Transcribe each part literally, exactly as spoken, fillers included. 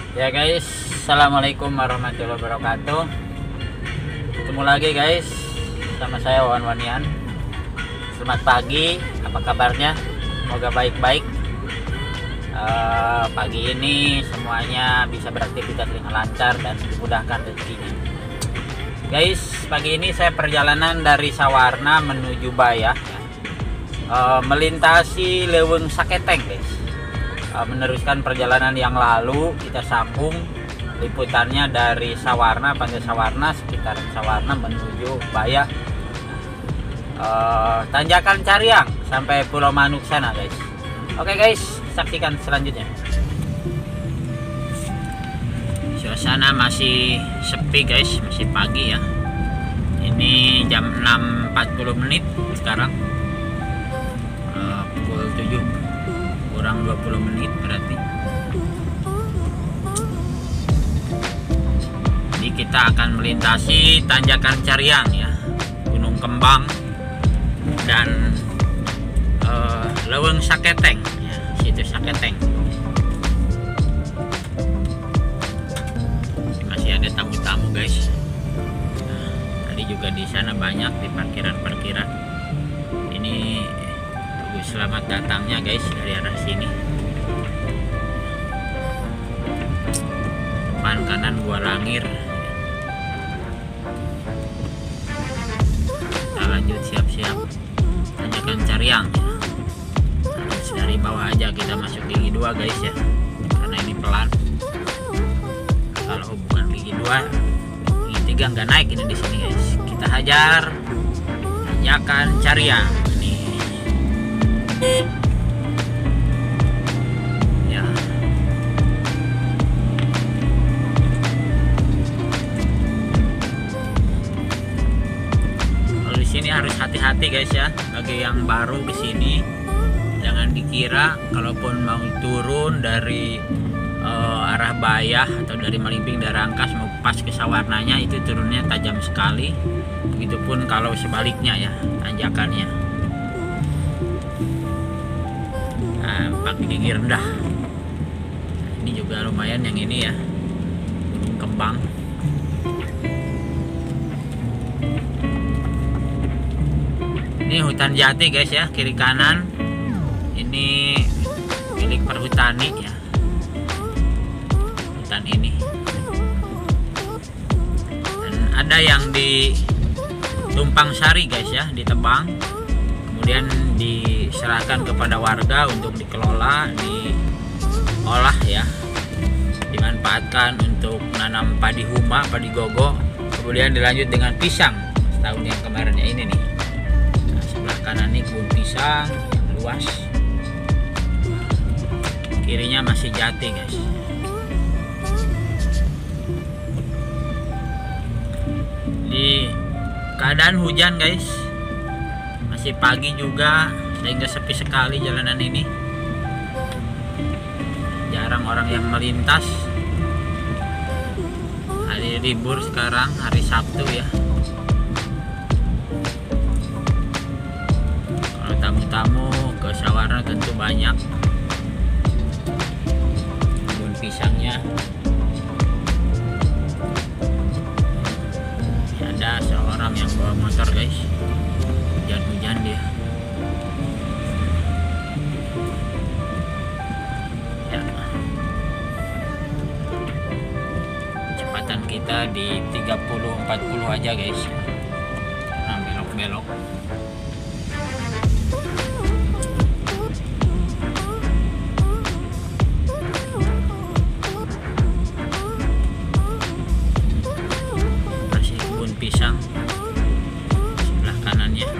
Ya guys, assalamualaikum warahmatullahi wabarakatuh. Ketemu lagi guys, sama saya Wawan Wanian. Selamat pagi, apa kabarnya? Semoga baik-baik. uh, Pagi ini semuanya bisa beraktivitas dengan lancar dan dimudahkan rezekinya. Guys, pagi ini saya perjalanan dari Sawarna menuju Bayah ya. uh, Melintasi Leuweung Saketeng guys. Meneruskan perjalanan yang lalu, kita sambung liputannya dari Sawarna, Pantai Sawarna, sekitaran Sawarna menuju Bayah, uh, tanjakan Cariang sampai Pulau Manuk sana guys. Oke guys, saksikan selanjutnya. Suasana masih sepi guys, masih pagi ya. Ini jam enam empat puluh menit sekarang, uh, pukul tujuh kurang dua puluh menit berarti. Jadi kita akan melintasi tanjakan Cariang ya, Gunung Kembang dan uh, Leuweung Saketeng ya, situ Saketeng. Masih ada tamu-tamu guys. Nah, tadi juga di sana banyak di parkiran-parkiran. Ini selamat datangnya guys dari arah sini. Depan kanan Gua Langir. Kita lanjut siap-siap tanjakan Cariang ya. Harus dari bawah aja kita masuk gigi dua guys ya, karena ini pelan. Kalau hubungan gigi dua, gigi tiga nggak naik ini di sini guys. Kita hajar tanjakan Cariang. Ya. Kalau di sini harus hati-hati guys ya, bagi yang baru di sini. Jangan dikira kalaupun mau turun dari uh, arah Bayah atau dari Malimping, dari Rangkas mau pas ke Sawarnanya itu turunnya tajam sekali. Begitupun kalau sebaliknya ya, tanjakannya. Pakai gigi rendah. Ini juga lumayan yang ini ya, Gunung Kembang. Ini hutan jati guys ya, kiri kanan. Ini milik perhutani ya, hutan ini. Dan ada yang di Tumpang Sari guys ya, ditebang, kemudian diserahkan kepada warga untuk dikelola, diolah ya, dimanfaatkan untuk menanam padi huma, padi gogo, kemudian dilanjut dengan pisang setahun yang kemarin ya ini nih. Nah, sebelah kanan nih kebun pisang yang luas, kirinya masih jati guys. Di keadaan hujan guys, masih pagi juga sehingga sepi sekali jalanan ini. Jarang orang yang melintas. Hari libur sekarang, hari Sabtu ya. Kalau tamu-tamu ke Sawarna tentu banyak. Kebun pisangnya. Ada seorang yang bawa motor guys. Hujan-hujan dia ya. Kecepatan kita di tiga puluh empat puluh aja guys. Nah, belok-belok. Masih kebun pisang sebelah kanannya.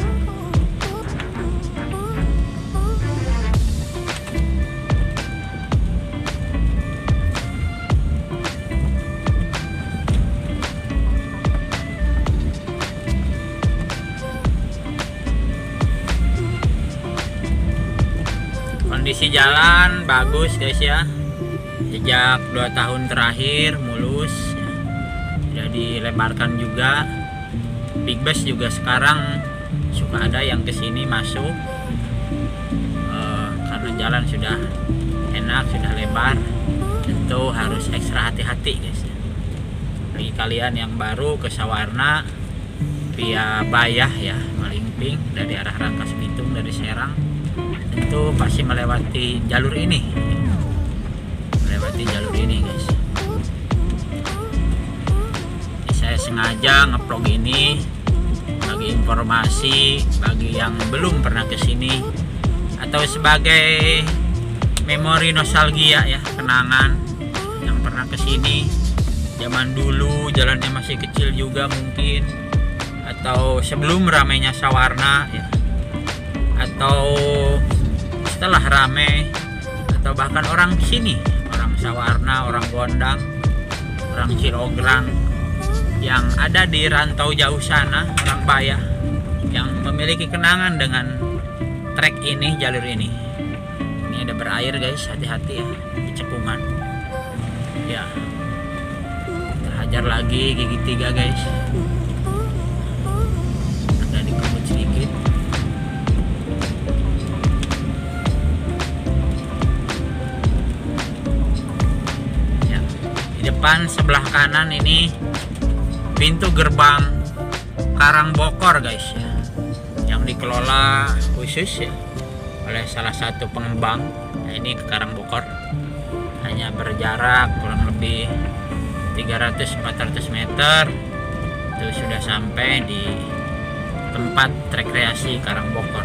Kondisi jalan bagus guys ya, sejak dua tahun terakhir mulus ya. Sudah dilebarkan juga. Big bus juga sekarang suka ada yang kesini masuk, uh, karena jalan sudah enak, sudah lebar. Tentu harus ekstra hati-hati guys. Bagi kalian yang baru ke Sawarna via Bayah ya, Malingping dari arah Rangkas Bitung dari Serang, tentu pasti melewati jalur ini, melewati jalur ini guys. Ini saya sengaja ngeplog ini bagi informasi bagi yang belum pernah kesini, atau sebagai memori nostalgia ya, kenangan yang pernah kesini zaman dulu, jalannya masih kecil juga mungkin, atau sebelum ramainya Sawarna ya, atau setelah rame, atau bahkan orang sini, orang Sawarna, orang Gondang, orang Cilograng yang ada di rantau jauh sana, orang Bayah yang memiliki kenangan dengan trek ini, jalur ini. Ini ada berair guys, hati-hati ya di cekungan ya. Hajar lagi gigi tiga guys, agak dikebut sedikit ya. Di depan sebelah kanan ini pintu gerbang Karangbokor guys ya, yang dikelola khusus ya oleh salah satu pengembang. Nah, ini ke Karangbokor hanya berjarak kurang lebih tiga ratus sampai empat ratus meter itu sudah sampai di tempat rekreasi Karangbokor.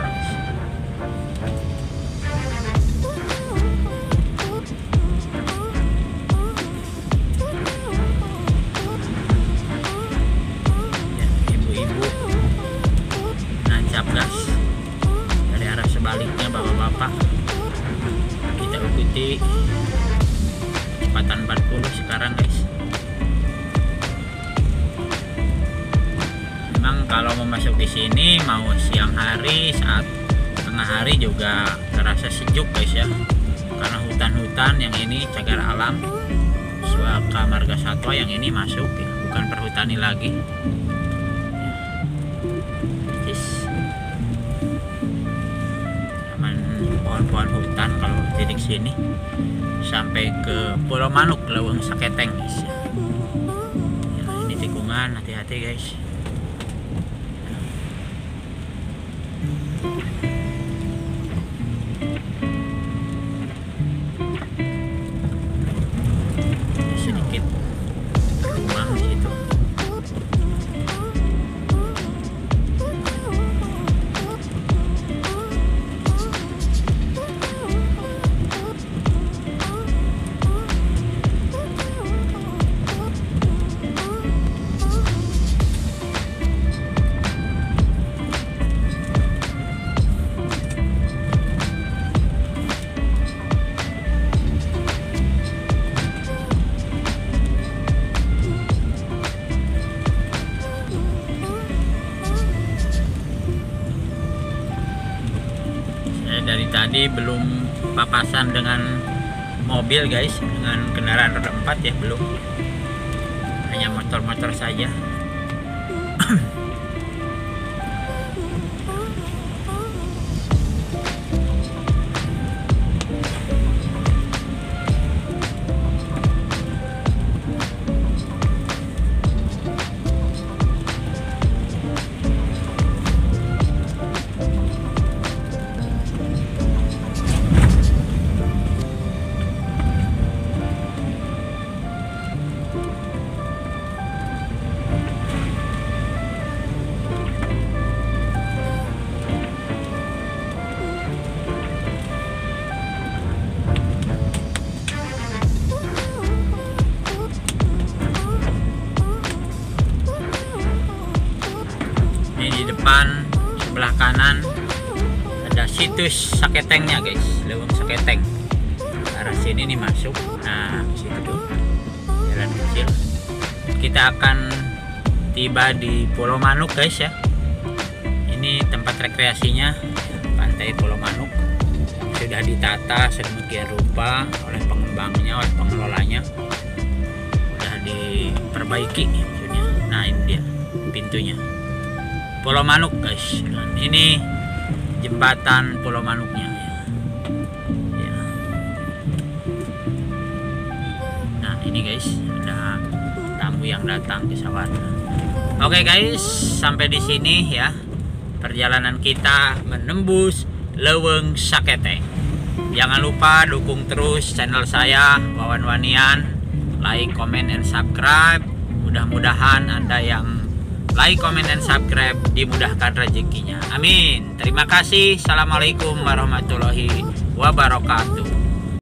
Ya, ibu-ibu nancap gas dari arah sebaliknya, bapak-bapak. Kita ikuti kecepatan empat puluh sekarang guys. Kalau mau masuk di sini, mau siang hari, saat tengah hari juga terasa sejuk guys ya, karena hutan-hutan yang ini cagar alam Suaka Marga Satwa yang ini masuk ya, bukan perhutani lagi. Just aman pohon-pohon hutan kalau titik sini sampai ke Pulau Manuk, Leuweung Saketeng guys ya. Ya, ini tikungan, hati-hati guys. Sedikit rumah di situ. Dari tadi belum papasan dengan mobil guys, dengan kendaraan roda empat ya, belum, hanya motor-motor saja. Depan sebelah kanan ada situs Saketengnya guys, Leuweung Saketeng. Arah sini nih masuk. Nah, situ tuh jalan kecil. Kita akan tiba di Pulau Manuk guys ya. Ini tempat rekreasinya, pantai Pulau Manuk. Sudah ditata sedemikian rupa oleh pengembangnya, oleh pengelolanya. Sudah diperbaiki maksudnya. Nah, ini dia pintunya. Pulau Manuk guys, dan ini jembatan Pulau Manuknya ya. Ya. Nah Ini guys, ada tamu yang datang ke sawah. Oke guys, sampai di sini ya perjalanan kita menembus Leuweung Saketeng. Jangan lupa dukung terus channel saya Wawan Wanian, like, comment, and subscribe. Mudah-mudahan Anda yang like, comment, and subscribe dimudahkan rezekinya. Amin. Terima kasih. Assalamualaikum warahmatullahi wabarakatuh.